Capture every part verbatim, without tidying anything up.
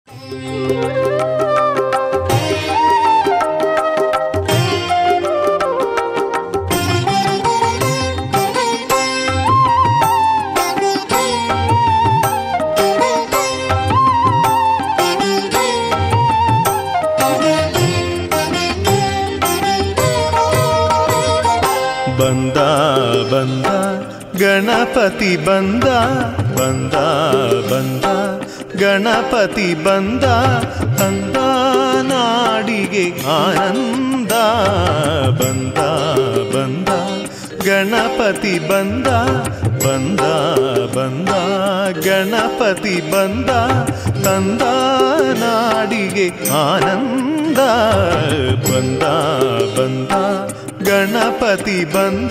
ಬಂದ ಬಂದ ಗಣಪತಿ ಬಂದ ಬಂದ ಬಂದ ಗಣಪತಿ ಬಂದ ತಂದ ನಾಡಿಗೆ ಆನಂದ ಬಂದ ಬಂದ ಗಣಪತಿ ಬಂದ ಬಂದ ಬಂದ ಗಣಪತಿ ಬಂದ ತಂದ ನಾಡಿಗೆ ಆನಂದ ಬಂದ ಬಂದ ಗಣಪತಿ ಬಂದ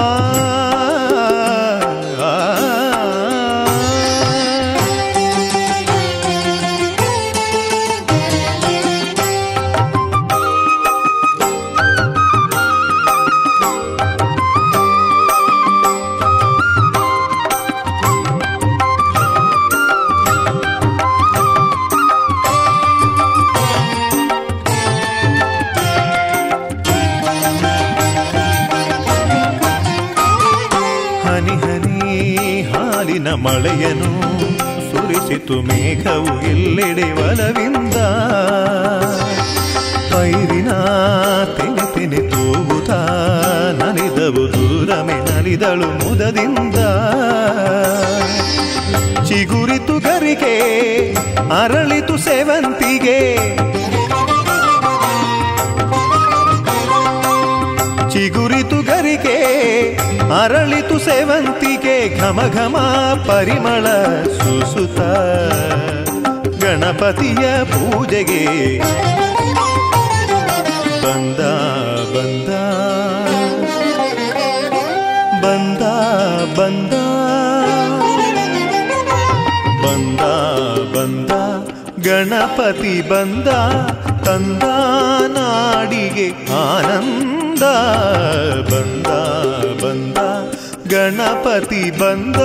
ಮಳೆಯನು ಸುರಿಸಿತು ಮೇಘವು ಎಲ್ಲೆಡೆ ಒಲವಿಂದ ಪೈರಿನ ತೆನೆ ತೆನೆ ತೂಗುತ್ತಾ ನಲಿದವು ದೂರಮೆ ನಲಿದಳು ಮುದದಿಂದ ಚಿಗುರಿತು ಗರಿಗೆ ಅರಳಿತು ಸೇವಂತಿಗೆ ಚಿಗುರಿತು ಗರಿಗೆ ಅರಳಿತು ಸೇವಂತಿಗೆ ಘಮ ಘಮ ಪರಿಮಳ ಸುಸುತ ಗಣಪತಿಯ ಪೂಜೆಗೆ ಬಂದ ಬಂದ ಬಂದ ಬಂದ ಬಂದ ಬಂದ ಗಣಪತಿ ಬಂದ ತಂದ ನಾಡಿಗೆ ಆನಂದ ಬಂದ ಬಂದ ಗಣಪತಿ ಬಂದ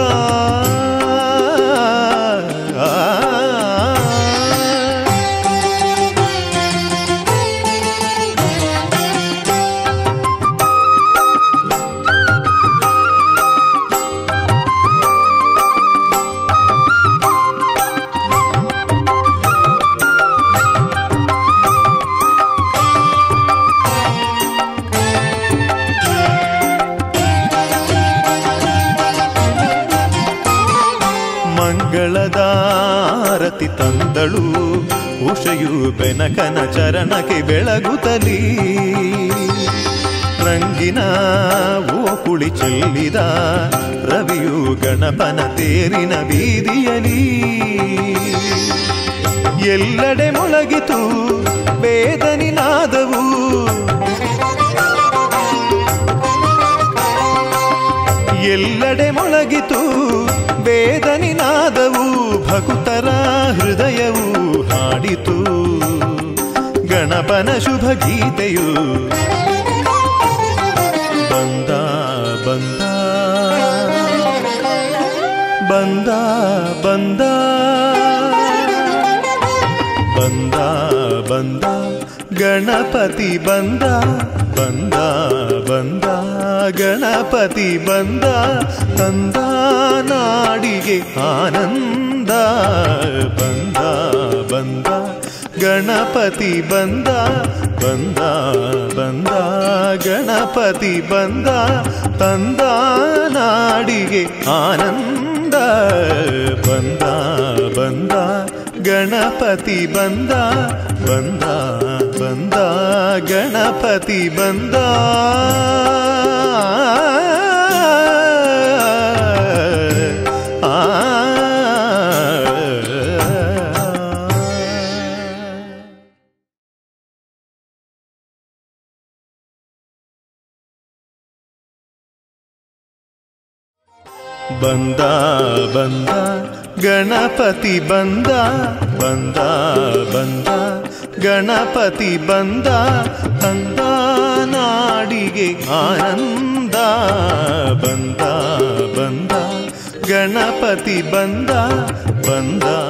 ಮಂಗಳದಾರತಿ ತಂದಳು ಉಷೆಯು ಬೆನಕನ ಚರಣಕ್ಕೆ ಬೆಳಗುತ್ತಲೀ ರಂಗಿನ ಓಕುಳಿ ಚೆಲ್ಲಿದ ರವಿಯು ಗಣಪನ ತೇರಿನ ಬೀದಿಯಲಿ ಎಲ್ಲೆಡೆ ಮೊಳಗಿತು ವೇದನಿನಾದವು ಎಲ್ಲೆಡೆ ಮೊಳಗಿತು ವೇದನಿನಾದವು ಭಕ್ತರ ಹೃದಯವು ಹಾಡಿತು ಗಣಪನ ಶುಭ ಗೀತೆಯು ಬಂದ ಬಂದ ಬಂದ ಬಂದ ಬಂದ ಬಂದ ಗಣಪತಿ ಬಂದ ಬಂದ ಬಂದ ಗಣಪತಿ ಬಂದ ತಂದ ನಾಡಿಗೆ ಆನಂದ ಬಂದ ಬಂದ ಗಣಪತಿ ಬಂದ ಬಂದ ಬಂದ ಗಣಪತಿ ಬಂದ ತಂದ ನಾಡಿಗೆ ಆನಂದ ಬಂದ ಬಂದ ಗಣಪತಿ ಬಂದ ಬಂದ ಬಂದ ಗಣಪತಿ ಬಂದ ಬಂದ ಬಂದ ಗಣಪತಿ ಬಂದ ಬಂದ ಬಂದ ಗಣಪತಿ ಬಂದ ತಂದ ನಾಡಿಗೆ ಆನಂದ ಬಂದ ಬಂದ ಗಣಪತಿ ಬಂದ ಬಂದ